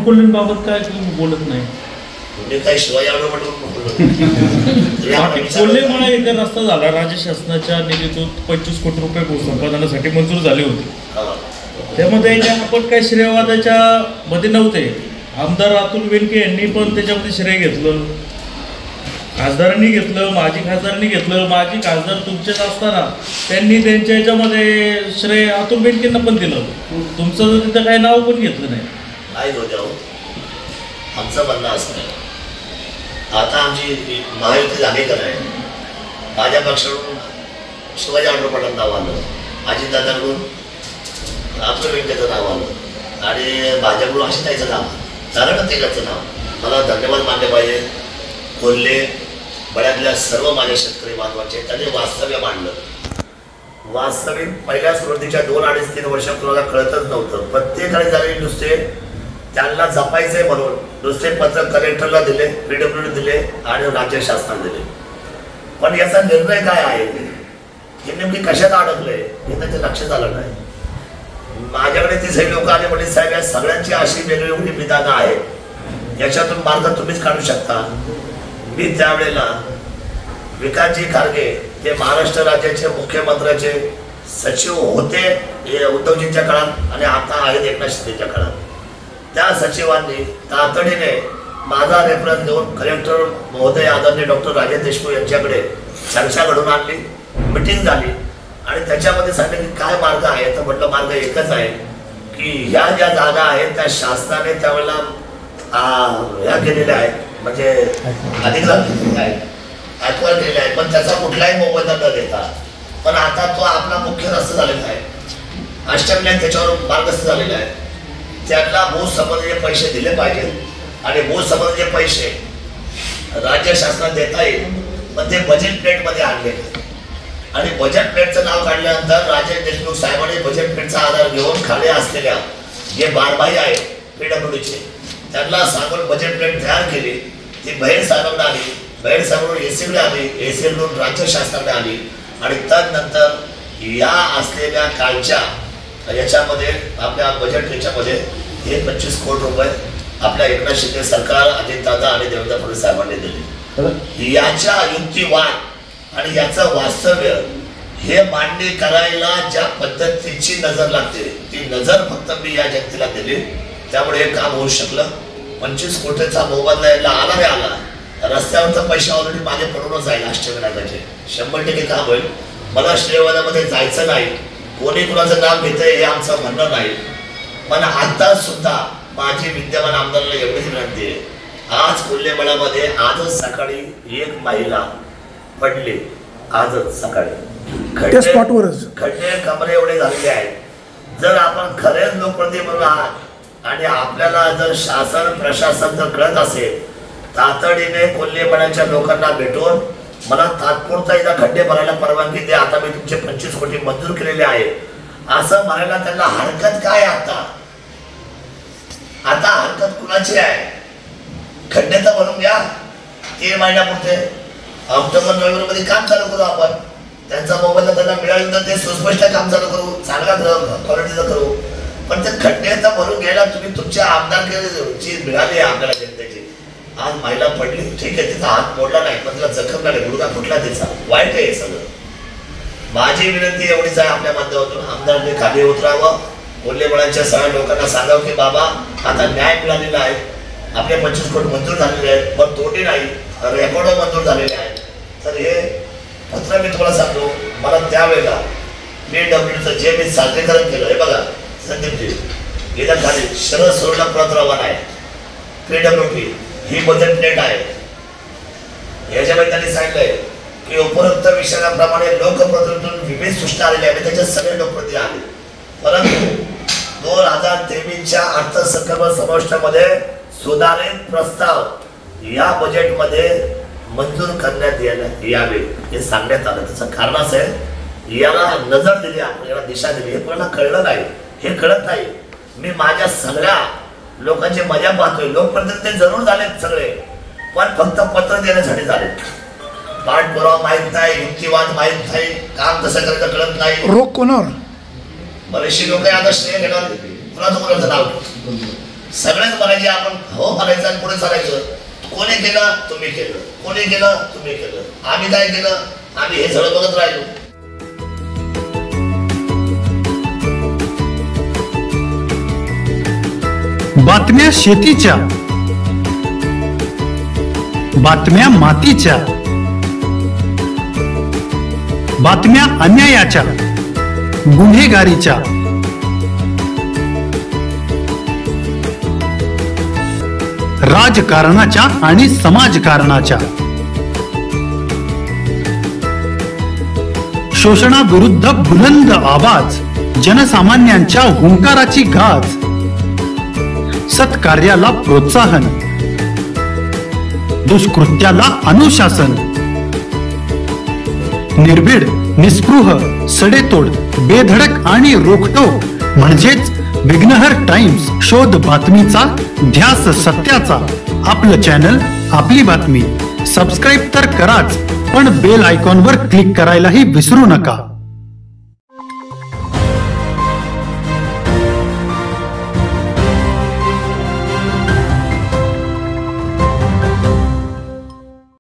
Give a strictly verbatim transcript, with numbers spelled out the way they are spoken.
अतुल कोल्हेंबाबत काय तुम्ही बोलत नाही? कोल्हेमुळे एक रस्ता झाला, राज्य शासनाच्या निधीतून पंचवीस कोटी रुपये भूसंपादनासाठी मंजूर झाले होते. त्यामध्ये आपण काही श्रेयवादाच्या मध्ये नव्हते. आमदार अतुल बेनके यांनी पण त्याच्यामध्ये श्रेय घेतलं, खासदारांनी घेतलं, माजी खासदारांनी घेतलं. माजी खासदार तुमचेच असताना त्यांनी त्यांच्या याच्यामध्ये श्रेय अतुल बेनकेंना पण दिलं. तुमचं तिथं काही नाव पण घेतलं नाही. आमचं म्हणणं असं नाही, आता आमची महायुती झाली का नाही, माझ्या पक्षाकडून शिवाजी आढळराव पाटलांचं नाव आलं, अजितदादाकडून अतुल बेनकेचं नाव आलं आणि भाजपकडून आशिषताईचं नाव झालं ना, तेलाचं नाव. मला धन्यवाद मानले पाहिजे. कोल्हे बळ्यातल्या सर्व माझे शेतकरी बांधवांचे त्यांनी वास्तव्य मांडलं. वास्तविक पहिल्या सुरुवातीच्या दोन अडीच तीन वर्षात कुणाला कळतच नव्हतं. प्रत्येकाने झाले नुसते त्यांना जपायचंय म्हणून नुसते पत्र कलेक्टरला दिले, पीडब्ल्यूडी दिले आणि राज्य शासनाला दिले. पण याचा निर्णय काय आहे, हे नेमकी कशात अडकलंय हे त्याच्या लक्षात आलं नाही. माझ्याकडे तिथे लोक आले म्हणजे साहेब या सगळ्यांची अशी वेगवेगळी विधानं आहेत, याच्यातून मार्ग तुम्हीच काढू शकता. मी त्यावेळेला विकासजी खारगे हे महाराष्ट्र राज्याचे मुख्यमंत्र्याचे सचिव होते उद्धवजींच्या काळात आणि आता आहेत एकनाथ शिंदेच्या काळात. त्या सचिवांनी तातडीने माझा रेफरन्स देऊन कलेक्टर महोदय आदरणीय डॉक्टर राजेश देशमुख यांच्याकडे चर्चा घडून आणली, मिटिंग झाली आणि त्याच्यामध्ये सांगितलं की काय मार्ग आहे. तर म्हटलं मार्ग एकच आहे की ह्या ज्या जागा आहेत त्या शासनाने त्यावेळेला ह्या केलेल्या आहेत, म्हणजे अधिग्रहण केलेल्या आहेत, ॲक्वायर केलेल्या आहेत, पण त्याचा कुठलाही मोबदला न देता. पण आता तो आपला मुख्य रस्ता झालेला आहे, अष्टविनायक त्याच्यावर मार्गस्थ झालेला आहे. त्यांना भूसंबंधीचे पैसे दिले पाहिजेत आणि भूसंबंधीचे पैसे राज्य शासनाला देता येईल, पण ते बजेट प्लेटमध्ये आणले आणि बजेट प्लेटचं नाव काढल्यानंतर राजेश देशमुख साहेबांनी बजेट प्लेटचा आधार घेऊन खाली असलेल्या जे बारभाई आहेत पीडब्ल्यूडीचे त्यांना सांगून बजेट प्लेट तयार केली. ती बहीण साहेबांना आली, बहीण साहेबांकडून एसीकडे आली, एसीकडून राज्य शासनाकडे आली आणि त्यानंतर या असलेल्या कालच्या याच्यामध्ये आपल्या बजेट याच्यामध्ये हे पंचवीस कोटी रुपये आपल्या एकनाथ शिंदे सरकार, अजितदादा आणि देवेंद्र फडणवीस साहेबांनी दिले. याच्या युक्तिवाद आणि याचं वास्तव्य हे मांडणी करायला ज्या पद्धतीची नजर लागते ती नजर फक्त मी या जनतेला दिली, त्यामुळे हे काम होऊ शकलं. पंचवीस कोटीचा मोबदला यायला आला रे आला, रस्त्यावरचा पैसे ऑलरेडी मागे पडूनच जाईल. अष्टविनायकाचे शंभर टक्के काम होईल. मला श्रेयवादामध्ये जायचं नाही, कोणी कुणाचं नाव घेतंय हे आमचं म्हणणं नाही. पण आता सुद्धा माझी विद्यमान आमदाराला एवढीच विनंती आहे, आज कोल्हेमळामध्ये आजच सकाळी एक महिला पडली, आजच सकाळी खड्डे खड्डे कमरे एवढे झालेले आहेत. जर आपण खरेच लोकप्रतिनिधी म्हणून आहात आणि आपल्याला जर शासन प्रशासन जर कळत असेल, तातडीने कोल्हेमळाच्या लोकांना भेटून मला तात्पुरता एकदा खड्डे भरायला परवानगी द्या, आता मी तुमचे पंचवीस कोटी मंजूर केलेले आहे असं म्हणायला त्यांना हरकत काय? आता आता हरकत कुणाची आहे? खड्डे तर भरून घ्या. तीन महिन्यापुरते ऑक्टोबर नोव्हेंबर मध्ये काम चालू करू आपण. त्यांचा मोबदला त्यांना मिळालं तर ते सुस्पष्ट काम चालू करू, चांगला क्वालिटीचं करू. पण ते खड्डे तर भरून घ्यायला तुम्ही तुमच्या आमदारची मिळाली आहे आपल्याला जनतेची. आज महिला पडली, ठीक आहे, तिचा हात मोडला नाही पण तिला जखम लागली, गुडघा फुटला तिचा, वाईट आहे हे सगळं. माझी विनंती एवढीच आहे आपल्या माध्यमातून, आमदारांनी खाली उतरावं, कोल्हेमळाच्या सगळ्या लोकांना सांगावं की बाबा आता न्याय मिळालेला आहे, आपले पंचवीस कोटी मंजूर झालेले आहेत, पण तोटी नाही, रेकॉर्ड मंजूर झालेले आहेत. तर हे पत्र मी तुम्हाला सांगतो, मला त्यावेळेला पीडब्ल्यूडीचं जे मी सादरीकरण केलं, हे बघा संदीपजी, इथं खाली शरद सुवर्ण परत रवाना आहे, पीडब्ल्यूडी ही बजेट प्लेट आहे. याच्यामध्ये त्यांनी सांगितलंय की उपरोक्त विषयाप्रमाणे लोकप्रतिनिधीतून विविध सूचना आलेल्या आहेत, त्याच्यात सगळे लोकप्रतिनिधी आले. परंतु दोन हजार तेवीसच्या अर्थसंकल्प समाविष्टामध्ये सुधारित प्रस्ताव या बजेटमध्ये मंजूर करण्यात यावे हे सांगण्यात आलं. त्याचं कारण असं आहे, याला नजर दिली आपण, याला दिशा दिली, हे कोणाला कळलं नाही, हे कळत नाही. मी माझ्या सगळ्या लोकांची मजा पाहतोय, लोकप्रतिनिधी जरूर झालेत सगळे, पण फक्त पत्र देण्यासाठी झाले. पाठपुरावा माहित नाही, युक्तिवाद माहित नाही, काम कसं करायचं कळत नाही. रोग कोणावर? बरेचशी लोक आता श्रेय घेणार, कुणाचं कुणाचं नाव सगळ्याच म्हणायचे आपण हो म्हणायचं आणि पुढे चालायचं. कोणी केलं तुम्ही केलं, कोणी केलं तुम्ही केलं, आम्ही काय केलं आम्ही हे सगळं बघत राहिलो. बातम्या शेतीच्या, बातम्या मातीच्या, बातम्या अन्यायाच्या, गुन्हेगारीच्या, राजकारणाच्या आणि समाजकारणाच्या, शोषणाविरुद्ध बुलंद आवाज, जनसामान्यांच्या हुंकाराची गाज, सत्कार्याला प्रोत्साहन, दुष्कृत्याला अनुशासन, निर्भीड, निस्पृह, सडेतोड, बेधडक आणि रोखटोक म्हणजेच विघ्नहर टाइम्स. शोध बातमीचा, ध्यास सत्याचा. आपलं चॅनल, आपली बातमी. सबस्क्राईब तर कराच, पण बेल आयकॉनवर क्लिक करायलाही विसरू नका.